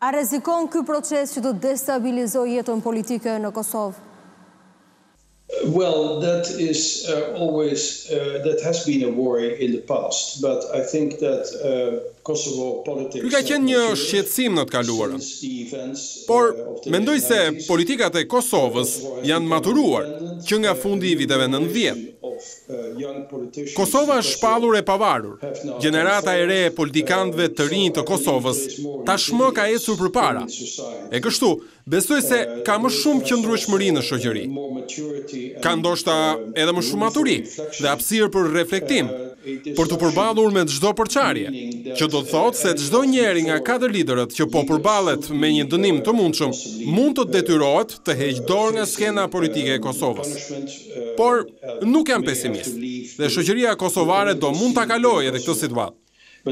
A rrezikon ky proces që të destabilizojë jetën politike në Kosovë? Well, that is always that has been a worry in the past, but I think that Kosovo politics. Ky ka qenë një shqetësim në të kaluarën. Por mendoj se politikat e Kosovës janë maturuar që nga fundi i viteve 90. Kosova është shpallur e pavarur. Gjenerata e re e politikanëve të rinj të Kosovës tashmë ka ecur përpara. E kështu, besoj se ka më shumë qëndrueshmëri në shoqëri. Ka ndoshta edhe më shumë maturi dhe hapësirë për reflektim, për të përballur me çdo përçarje, që do të thotë se çdo njeri nga 4 liderët që po përballet me një dënim të mundshëm mund të detyrohet të heqë dorë nga skena politike e Kosovës. Por nuk jam pesimist dhe shoqëria kosovare do mund ta kalojë edhe këtë situatë.